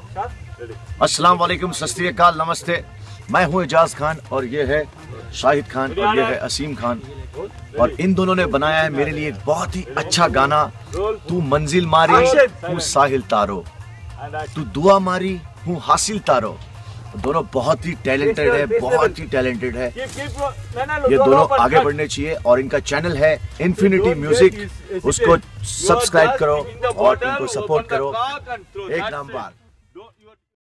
अस्सलाम वालेकुम, सत श्री अकाल, नमस्ते। मैं हूँ एजाज खान और ये है शाहिद खान और ये है असीम खान। और इन दोनों ने बनाया है मेरे लिए एक बहुत ही अच्छा गाना, तू मंजिल मारी हूँ साहिल तारो, तू दुआ मारी हूँ हासिल तारो। दोनों बहुत ही टैलेंटेड है, बहुत ही टैलेंटेड है। ये दोनों आगे बढ़ने चाहिए और इनका चैनल है इन्फिनिटी म्यूजिक, उसको सब्सक्राइब करो और इनको सपोर्ट करो। एक नंबर।